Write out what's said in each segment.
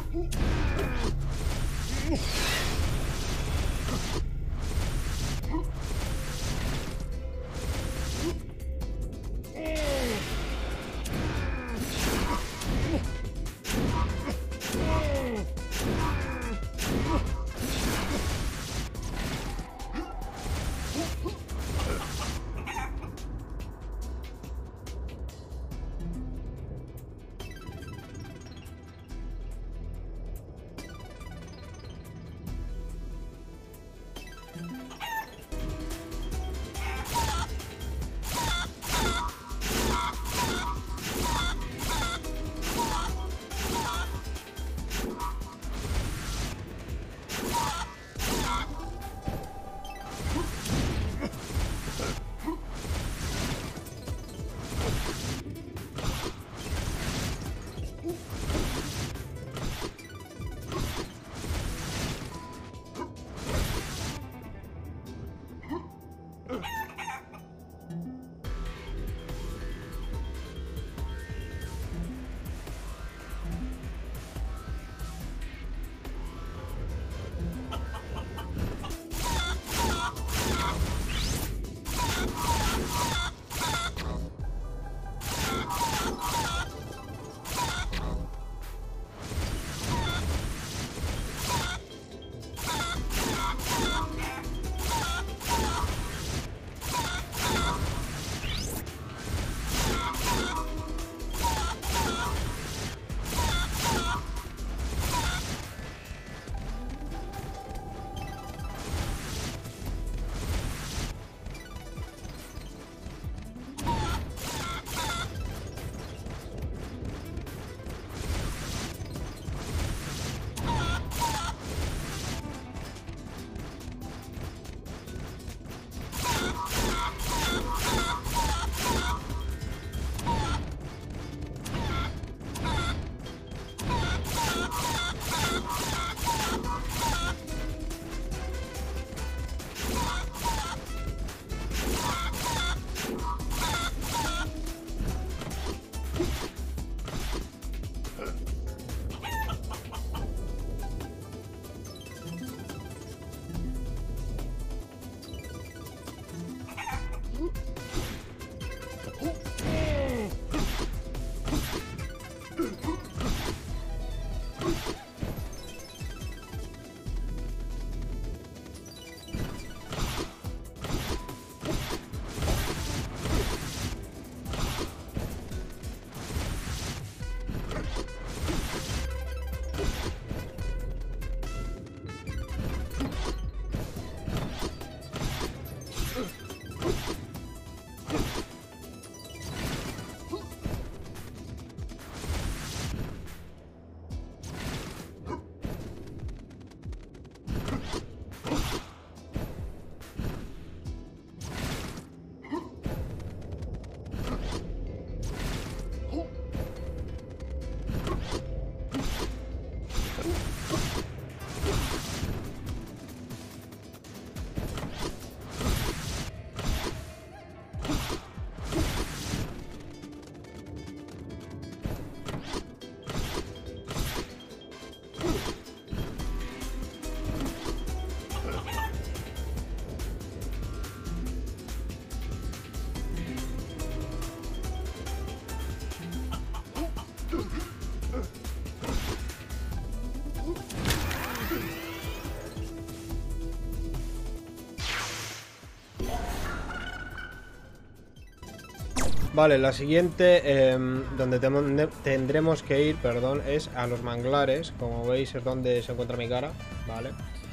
Vale, la siguiente donde tendremos que ir, perdón, es a los manglares. Como veis es donde se encuentra mi cara, vale.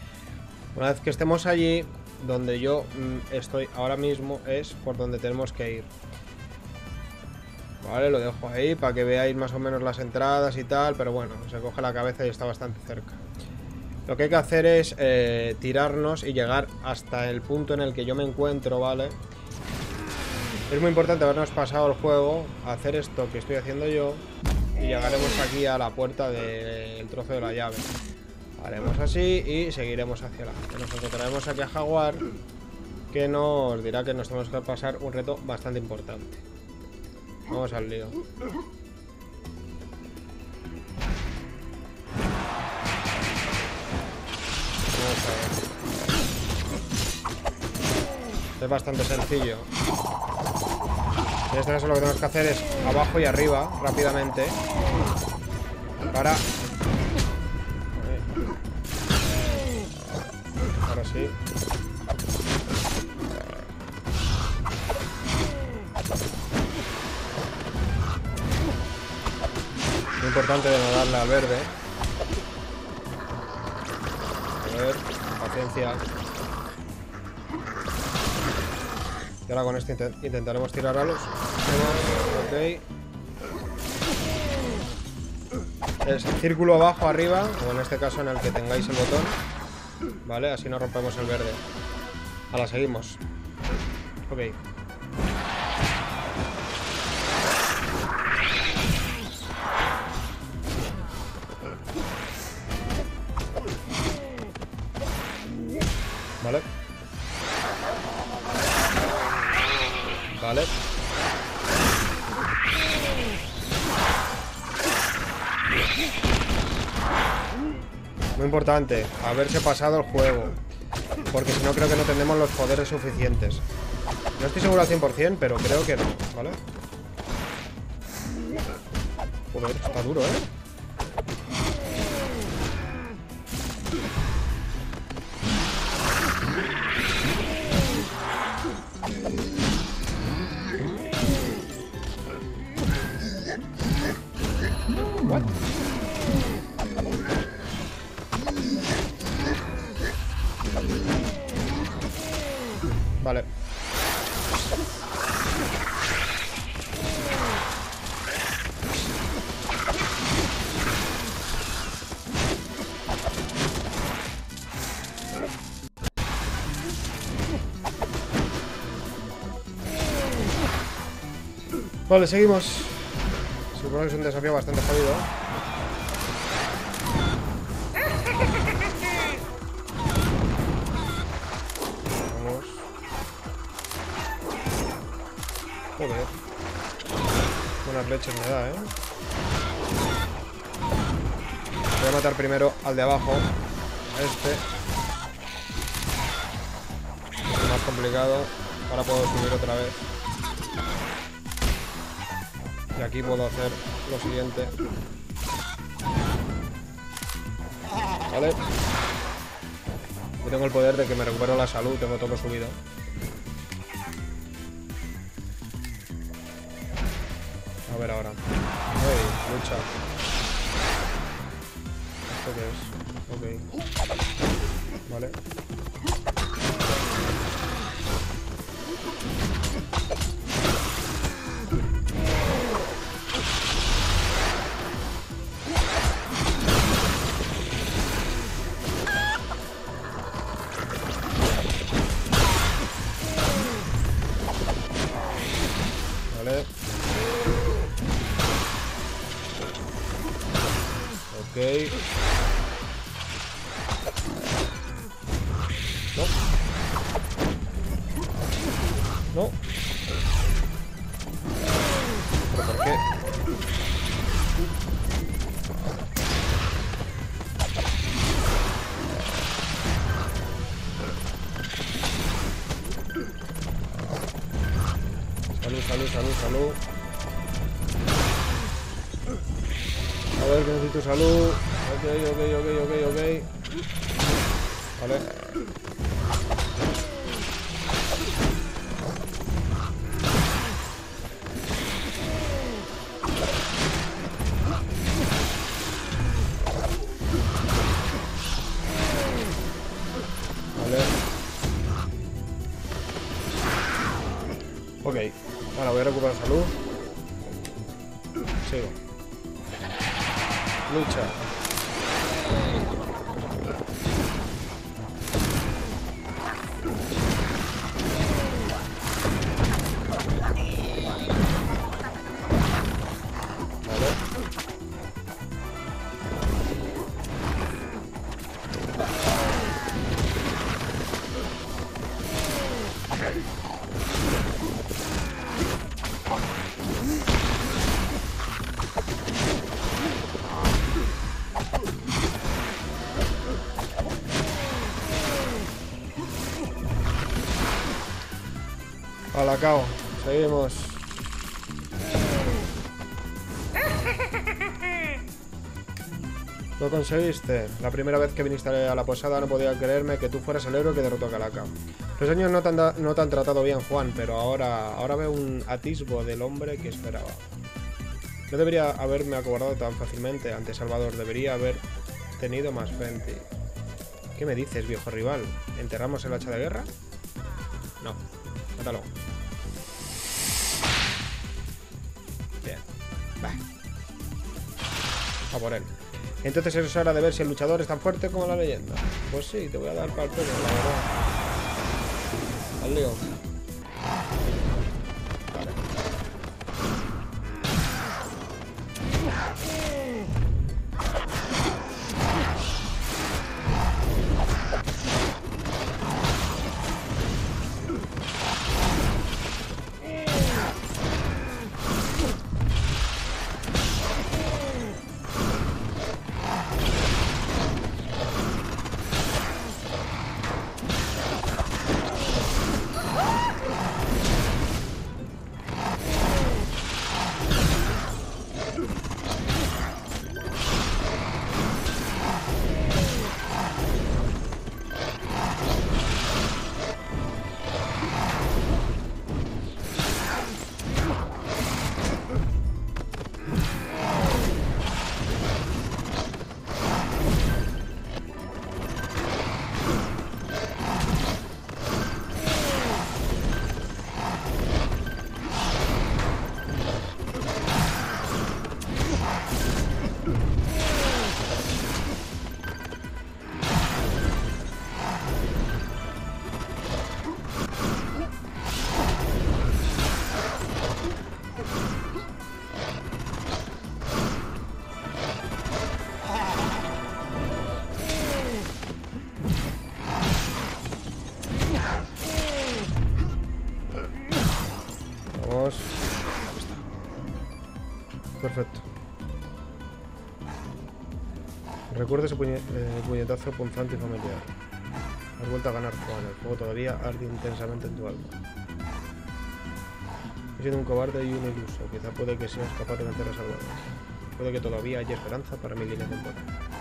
Una vez que estemos allí, donde yo estoy ahora mismo es por donde tenemos que ir. Vale, lo dejo ahí para que veáis más o menos las entradas y tal, pero bueno, se coge la cabeza y está bastante cerca. Lo que hay que hacer es tirarnos y llegar hasta el punto en el que yo me encuentro, ¿vale? Es muy importante habernos pasado el juego, hacer esto que estoy haciendo yo y llegaremos aquí a la puerta del trozo de la llave. Haremos así y seguiremos hacia adelante. Nos encontraremos aquí a Jaguar, que nos dirá que nos tenemos que pasar un reto bastante importante. Vamos al lío. Es bastante sencillo. En este caso lo que tenemos que hacer es abajo y arriba, rápidamente. Para... Ahora sí. Muy importante de no darle al verde. A ver, paciencia. Y ahora con este intentaremos tirar a los demás. Ok. Es círculo abajo, arriba, o en este caso en el que tengáis el botón. Vale, así no rompemos el verde. Ahora seguimos. Ok. Vale. Vale. Muy importante, haberse pasado el juego. Porque si no creo que no tendremos los poderes suficientes. No estoy seguro al 100%, pero creo que no, ¿vale? Joder, está duro, ¿eh? What? Vale. Vale, seguimos. Supongo que es un desafío bastante jodido. Vamos. Joder. Buenas leches me da, ¿eh? Voy a matar primero al de abajo. A este. Es más complicado. Ahora puedo subir otra vez. Y aquí puedo hacer lo siguiente. Vale. Yo tengo el poder de que me recupero la salud. Tengo todo subido. A ver ahora. Hey, lucha. ¿Esto qué es? Ok. Vale. Vale. Ok. No. No. ¿Pero por qué? Salud, salud, salud, salud. A ver, que necesito salud. Ok. Vale. Vale. Ok. Ahora voy a recuperar salud. Sigo. Lucha. Vale. Calacao. Seguimos. Lo conseguiste. La primera vez que viniste a la posada no podía creerme que tú fueras el héroe que derrotó a Calacao. Los años no te han tratado bien, Juan, pero ahora veo un atisbo del hombre que esperaba. No debería haberme acobardado tan fácilmente ante Salvador. Debería haber tenido más fe en ti. ¿Qué me dices, viejo rival? ¿Enterramos el hacha de guerra? No. Mátalo. Bien. Va. A por él. Entonces es hora de ver si el luchador es tan fuerte como la leyenda. Pues sí, te voy a dar para el pelo, la verdad. Al lío. Vale. Vamos. Perfecto. Recuerda ese puñetazo punzante y familiar. Has vuelto a ganar, Juan. El fuego todavía arde intensamente en tu alma. He sido un cobarde y un iluso. Quizá puede que seas capaz de vencer a Salvador. Puede que todavía haya esperanza para mi línea temporal.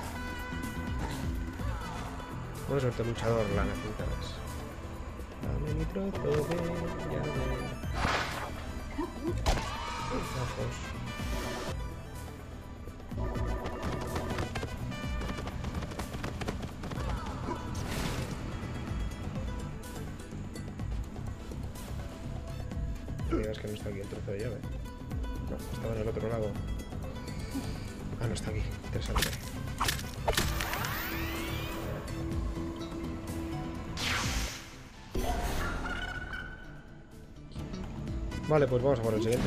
Buena suerte, luchador. La necesitarás. Dame mi trozo de llave. Ojos. Es que no está aquí el trozo de llave. No, estaba en el otro lado. Ah, no está aquí. Interesante. Vale, pues vamos a por el siguiente.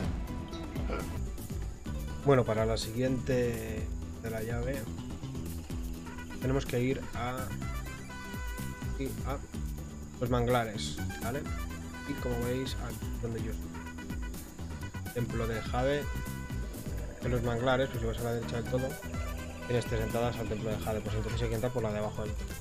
Bueno, para la siguiente de la llave tenemos que ir a los manglares, ¿vale? Y como veis, aquí donde yo estoy. Templo de Jade. En los manglares, pues si vas a la derecha del todo, tienes 3 entradas al templo de Jade. Pues entonces hay que entrar por la de abajo del todo.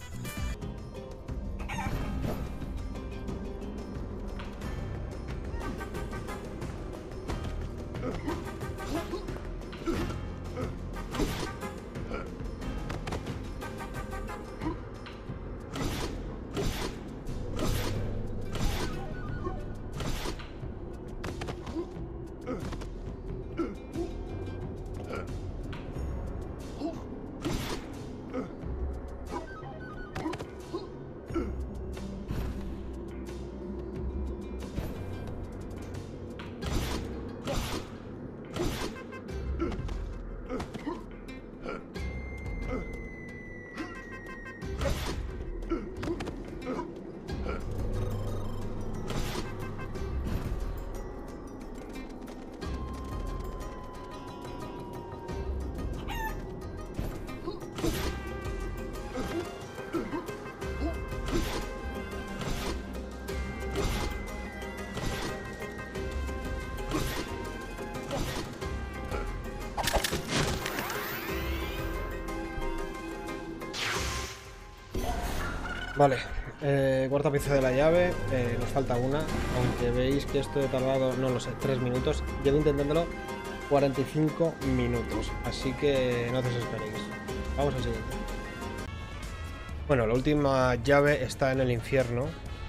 Vale, Cuarta pieza de la llave. Nos falta una. Aunque veis que esto he tardado, no lo sé, 3 minutos. Llevo intentándolo 45 minutos. Así que no os desesperéis. Vamos al siguiente. Bueno, la última llave está en el infierno.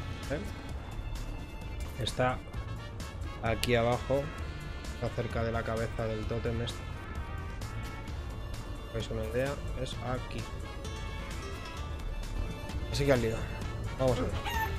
Está aquí abajo. Está cerca de la cabeza del tótem este. ¿Veis una idea? Es aquí. Así que al lío. Vamos a ver.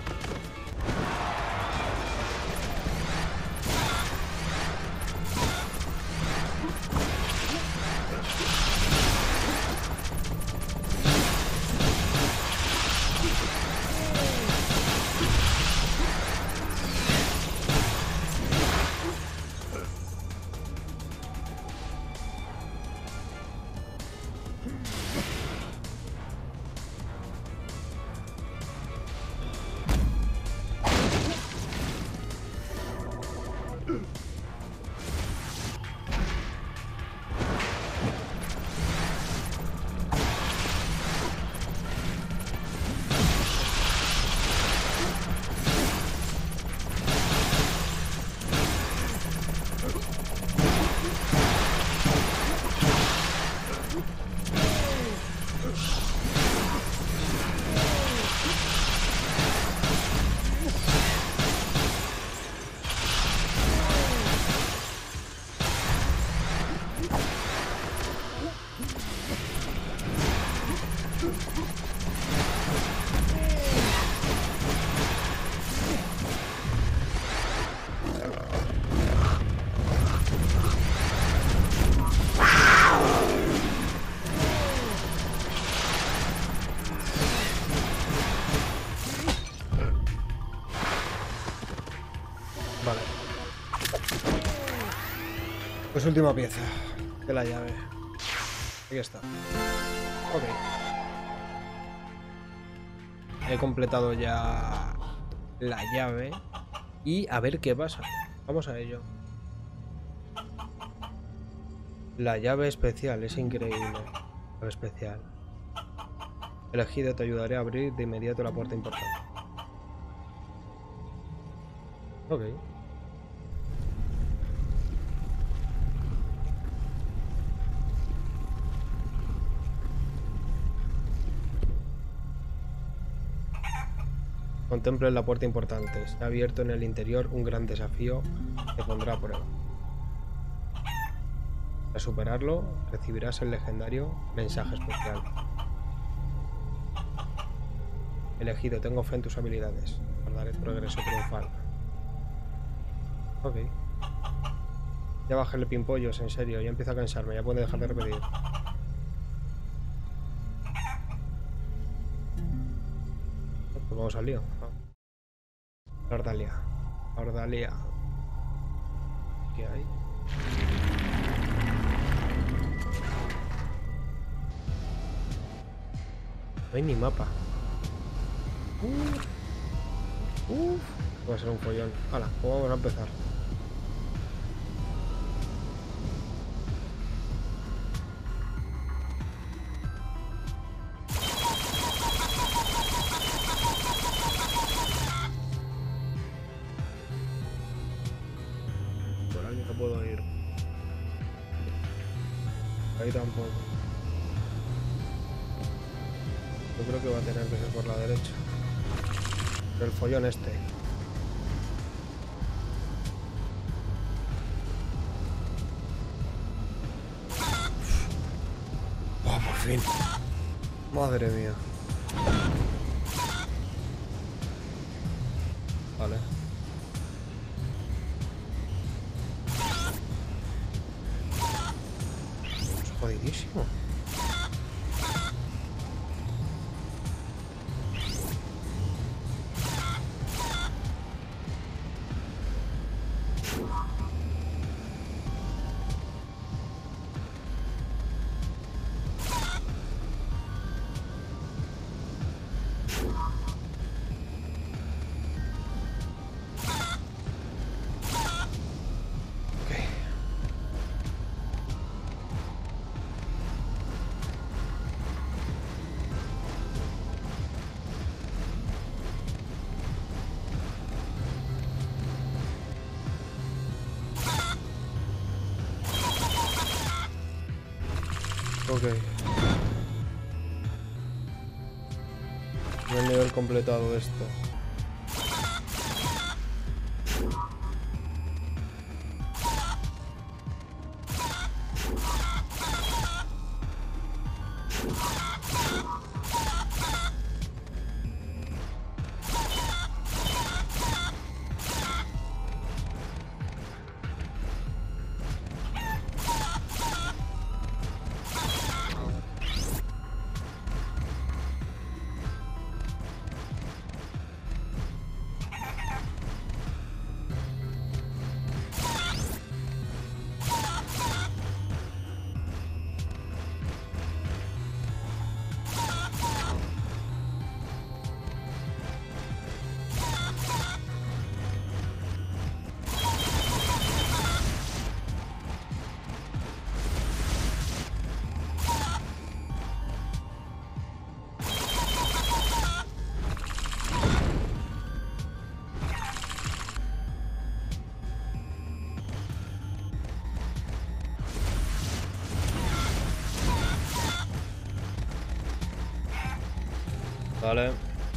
Vale. Pues última pieza de la llave. Aquí está. Ok. He completado ya la llave. Y a ver qué pasa. Vamos a ello. La llave especial es increíble. Llave especial. Elegido, te ayudaré a abrir de inmediato la puerta importante. Ok. Contemplen la puerta importante. Se ha abierto en el interior un gran desafío que pondrá a prueba. Para superarlo, recibirás el legendario mensaje especial. Elegido, tengo fe en tus habilidades. Guardaré tu progreso triunfal. Ok. Ya bájale pimpollos, en serio. Ya empiezo a cansarme. Ya puedo dejar de repetir. Pues vamos al lío. Ordalia. Ordalia. ¿Qué hay? No hay ni mapa. Va a ser un follón. Hala, pues vamos a empezar. Por aquí no puedo ir. Ahí tampoco. Yo creo que va a tener que ser por la derecha. El follón este. Oh, por fin. Madre mía. Vale. Es jodidísimo. Ok. El nivel completado de esto. Vale.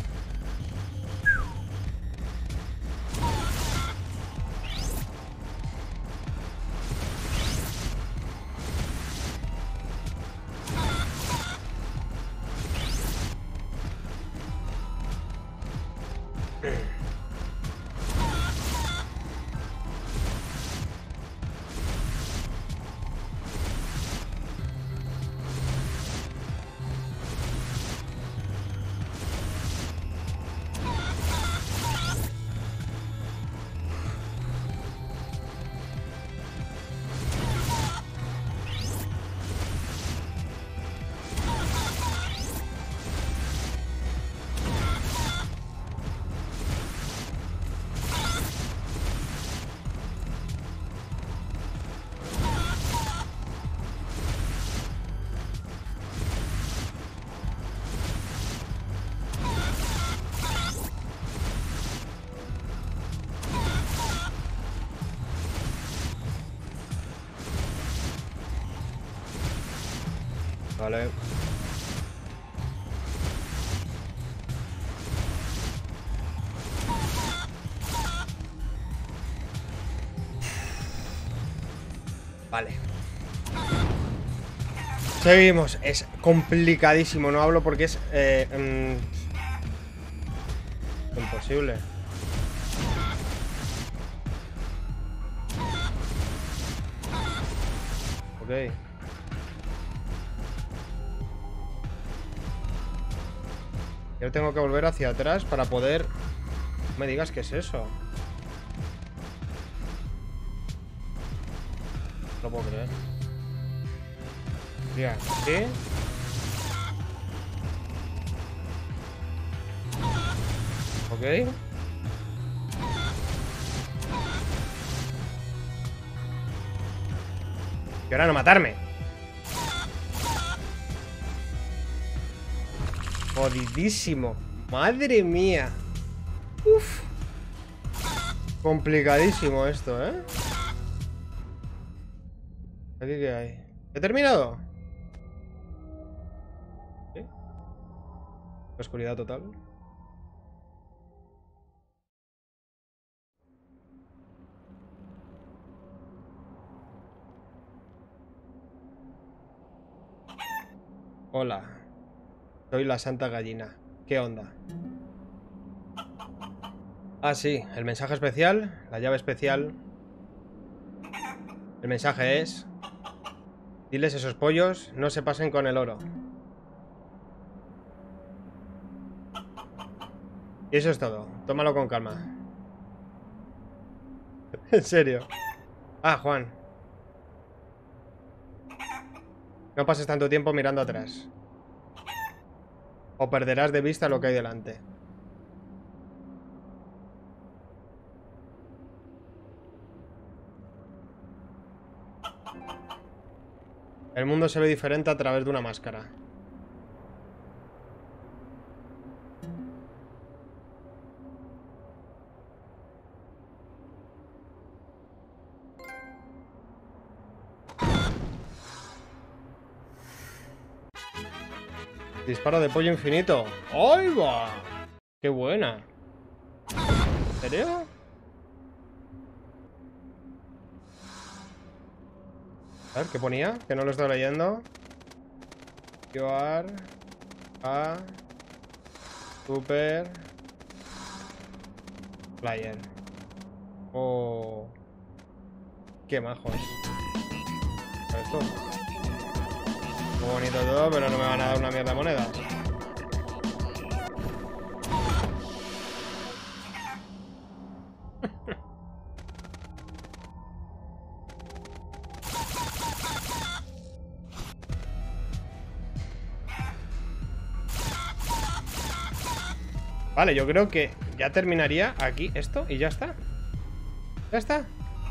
Vale. Vale. Seguimos. Es complicadísimo. No hablo porque es imposible. Ok. Yo tengo que volver hacia atrás para poder... No me digas qué es eso. No lo puedo creer. Mira, ¿sí? Ok. Y ahora no matarme. Jodidísimo. Madre mía. Uf. Complicadísimo esto, ¿eh? ¿Aquí qué hay? ¿He terminado? ¿Sí? Oscuridad total. Hola. Soy la Santa Gallina. ¿Qué onda? Ah, sí. El mensaje especial. La llave especial. El mensaje es... Diles a esos pollos, no se pasen con el oro. Y eso es todo. Tómalo con calma. En serio. Ah, Juan. No pases tanto tiempo mirando atrás. O perderás de vista lo que hay delante. El mundo se ve diferente a través de una máscara. Disparo de pollo infinito. ¡Ay, va! ¡Qué buena! ¿En serio? A ver, ¿qué ponía? Que no lo estoy leyendo. QR A Super Player. Oh, qué majos. Esto. Muy bonito todo, pero no me van a dar una mierda de moneda. Vale, yo creo que ya terminaría aquí esto y ya está. Ya está.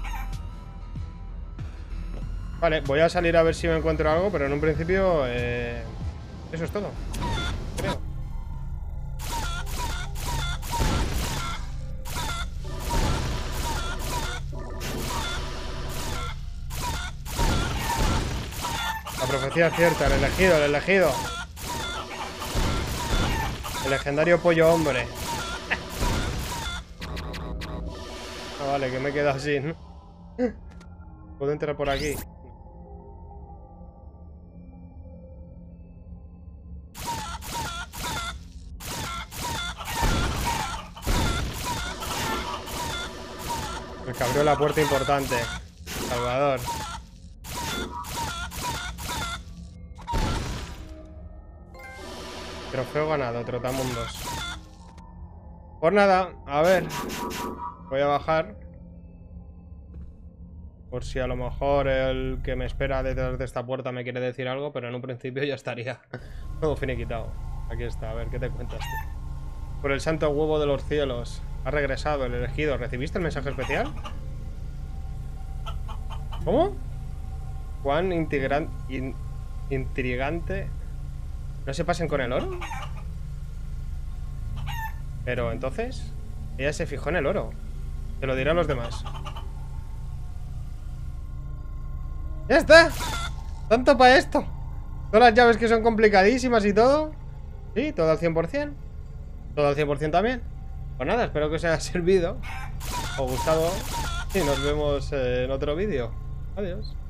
Vale, voy a salir a ver si me encuentro algo, pero en un principio eso es todo, creo. La profecía es cierta, el elegido, el elegido. El legendario pollo hombre. Ah, vale, que me he quedado sin. ¿Puedo entrar por aquí? El que abrió la puerta importante. Salvador. Trofeo ganado, trotamundos. Pues nada, a ver. Voy a bajar. Por si a lo mejor el que me espera detrás de esta puerta me quiere decir algo, pero en un principio ya estaría todo finiquitado. Aquí está, a ver, ¿qué te cuentas tú? Por el santo huevo de los cielos. Ha regresado el elegido. ¿Recibiste el mensaje especial? ¿Cómo? Cuán intrigante. ¿No se pasen con el oro? Pero entonces ella se fijó en el oro. Se lo dirá a los demás. ¡Ya está! ¡Tanto para esto! Todas las llaves que son complicadísimas y todo. Sí, todo al 100%. Todo al 100% también. Pues nada, espero que os haya servido, os gustado y nos vemos en otro vídeo. Adiós.